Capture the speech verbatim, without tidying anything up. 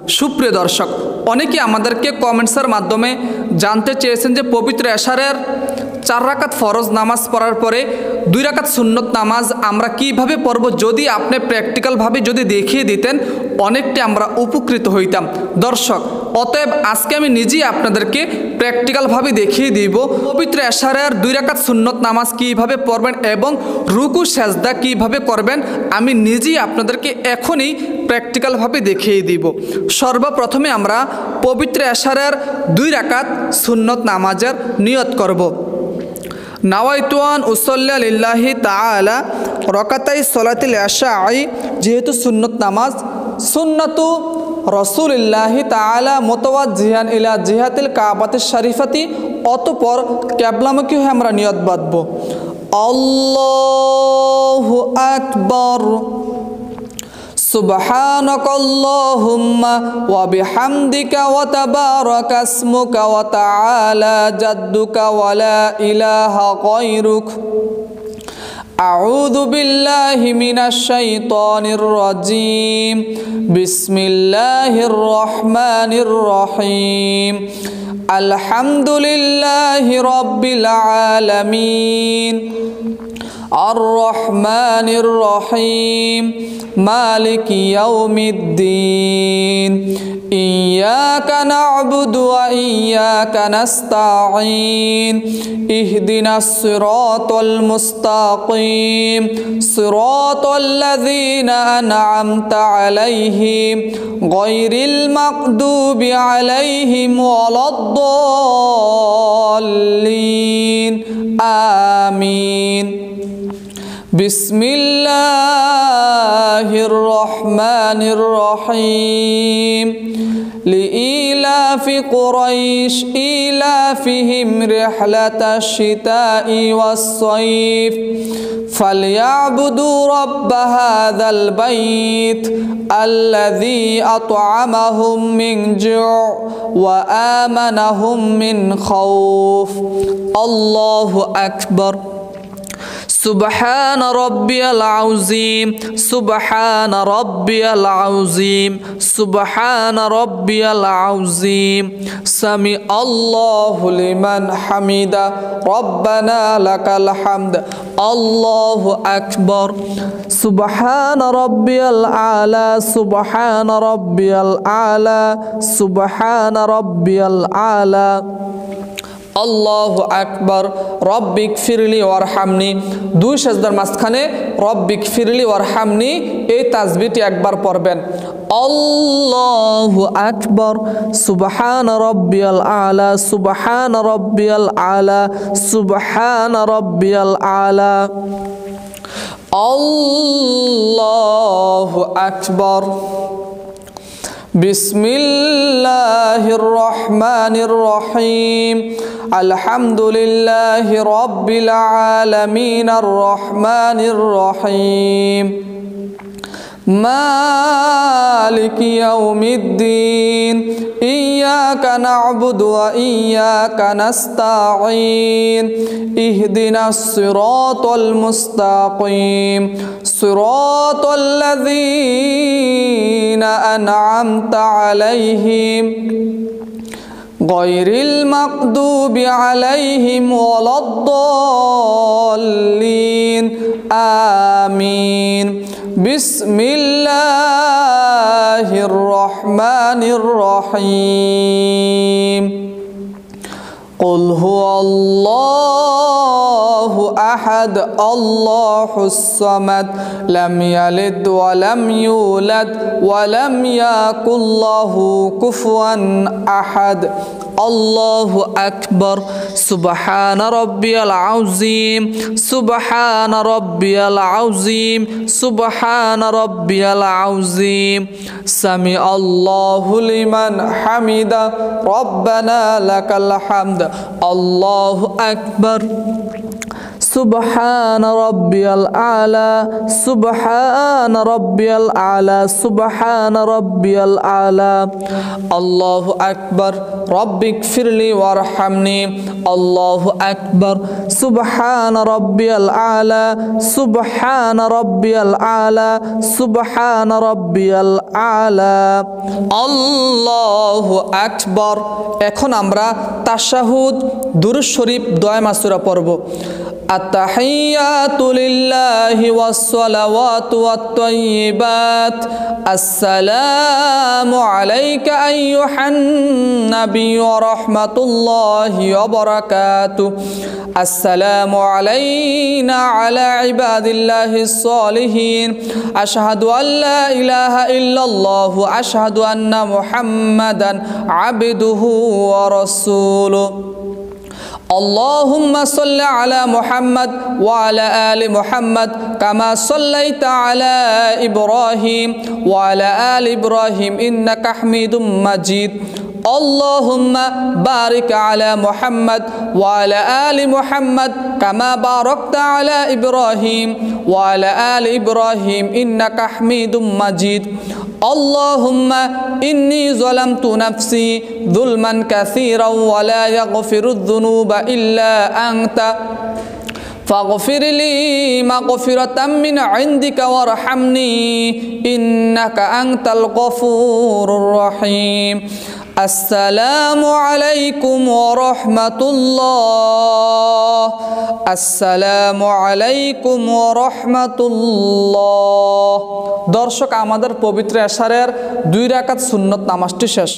সুপ্রিয় দর্শক, অনেকে আমাদেরকে কমেন্টসের মাধ্যমে জানতে চেয়েছেন যে পবিত্র এশারের চার রাকাত ফরজ নামাজ পড়ার পরে দুই রাকাত সুন্নত নামাজ আমরা কিভাবে পড়ব। যদি আপনি প্র্যাকটিক্যালভাবে যদি দেখিয়ে দিতেন অনেকটা আমরা উপকৃত হইতাম। দর্শক, অতএব আজকে আমি নিজেই আপনাদেরকে প্র্যাকটিক্যালভাবে দেখিয়ে দিব পবিত্র এশারের দুই রাকাত সুন্নত নামাজ কিভাবে পড়বেন এবং রুকু সেজদা কিভাবে করবেন আমি নিজেই আপনাদেরকে এখনই প্র্যাকটিক্যালভাবে দেখিয়ে দিব। সর্বপ্রথমে আমরা পবিত্র এশারের দুই রাকাত সুন্নত নামাজের নিয়ত করব। নাওয়াইতুয়ান উসল্লা লিল্লাহি তাআলা রাকাতাই সলাতিল ইশাই, যেহেতু সুন্নত নামাজ, সুন্নাতু রাসূলিল্লাহি তাআলা মুতাওয়াজ্জিহান ইলা জিহাতিল কাবাতিশ শরীফাতি, অতঃপর কিবলামুখী হয়ে আমরা নিয়ত বাঁধব। আল্লাহু আকবার, সুবহানাকাল্লাহুম্মা ওয়া বিহামদিকা ওয়া তাবারাকা ইসমুকা ওয়া তাআলা জাদ্দুকা ওয়া লা ইলাহা গায়রুক। আউযু বিল্লাহি মিনাশ শাইতানির রাজীম। বিসমিল্লাহির রহমানির রহিম। আলহামদুলিল্লাহি রাব্বিল আলামিন, আর রহমানির রহিম, মালিকি ইয়াউমিদ্দিন। ইয়্যাকা না'বুদু ওয়া ইয়্যাকা নাস্তাঈন। ইহদিনাস সিরাতাল মুস্তাকিম, সিরাতাল লাযীনা আন'আমতা আলাইহিম গায়রিল মাগদুবি আলাইহিম ওয়ালাদ-দাল্লিন। আমিন। বিসমিল্লাহির রহমানির রহিম। লিইলাফি কুরাইশ ইলাফিহিম রিহলাতাশ শিতাই ওয়াস-সাইফ ফালইয়াবুদু রাব্ব হাযাল বাইত আল্লাযী আত'আমাহুম মিন জু' ওয়া আমানাহুম মিন খাউফ। আল্লাহু আকবার। সুবহান রাব্বিয়াল আযীম, সুবহান রাব্বিয়াল আযীম, সুবহান রাব্বিয়াল আযীম। সামি আল্লাহু লিমান হামিদা, রব্বানা লাকাল হামদ। আল্লাহু আকবার। সুবহান রাব্বিয়াল আলা, সুবহান রাব্বিয়াল আলা, সুবহান রাব্বিয়াল আলা। আল্লাহু আকবার। রব্বিক ফিরলি ওয়ারহামনি, দুই সেজদার মাঝখানে রব্বিক ফিরলি ওয়ারহামনি এই তাসবিহটি একবার পড়বেন। আল্লাহু আকবার। সুবহান রাব্বিয়াল আলা, সুবহান রাব্বিয়াল আলা, সুবহান রাব্বিয়াল আলা। আল্লাহু আকবার। বিসমিল্লাহির রহমানির রহিম। আলহামদুলিল্লাহি রাব্বিল আলামিন, আর রহমানির রহিম, মালিকি ইয়াউমিদ্দিন। ইয়্যাকা না'বুদু ওয়া ইয়্যাকা নাস্তাঈন। ইহদিনাস সিরাতাল মুস্তাকিম, সিরাতাল লাযীনা আন'আমতা আলাইহিম গায়রিল মাগদুবি আলাইহিম ওয়ালাদ-দাল্লিন। আমিন। বিসমিল্লাহির রহমানির রহিম। কুল হুয়াল্লাহু আহাদ, আল্লাহুস সামাদ, লাম ইয়ালিদ ওয়া লাম ইউলাদ ওয়া লাম ইয়াকুল লাহু কুফুয়ান আহাদ। আল্লাহু আকবার। সুবহান রাব্বিয়াল আযীম, সুবহান রাব্বিয়াল আযীম, সুবহান রাব্বিয়াল আযীম। সামি আল্লাহু লিমান হামিদা, রব্বানা লাকাল হামদ। আল্লাহু আকবার। সুবহান রাব্বিয়াল আলা সুবহান রাব্বিয়াল আলা সুবহান রাব্বিয়াল আলা আল্লাহু আকবার রব্বিগফিরলি ওয়ারহামনি আল্লাহু আকবার সুবহান রাব্বিয়াল আলা সুবহান রাব্বিয়াল আলা সুবহান রাব্বিয়াল আলা আল্লাহু আকবার। এখন আমরা তাশাহুদ দুরূদ শরীফ দোয়া মাসুরা পড়ব। আত-তাহিয়াতু লিল্লাহি ওয়াস-সালাওয়াতু ওয়াত-তাইয়্যিবাত আসসালামু আলাইকা আইয়ুহান নাবিয়্যু ওয়া রাহমাতুল্লাহি ওয়া বারাকাতুহু আসসালামু আলাইনা আলা ইবাদিল্লাহিস সালিহিন আশহাদু আল্লা ইলাহা ইল্লাল্লাহু আশহাদু আন্না মুহাম্মাদান আবদুহু ওয়া রাসূলুহু اللهم صل على محمد وعلى آل محمد كما صليت على إبراهيم وعلى آل إبراهيم إنك حميد مجيد اللهم بارك على محمد وعلى آل محمد كما باركت على إبراهيم وعلى آل إبراهيم إنك حميد مجيد اللهم إني ظلمت نفسي ظلما كثيرا ولا يغفر الذنوب إلا أنت فاغفر لي مغفرة من عندك وارحمني إنك أنت الغفور الرحيم আসসালামু আলাইকুম ওয়া রাহমাতুল্লাহ আসসালামু আলাইকুম ওয়া রাহমাতুল্লাহ। দর্শক, আমাদের পবিত্র এশারের দুই রাকাত সুন্নত নামাজটি শেষ।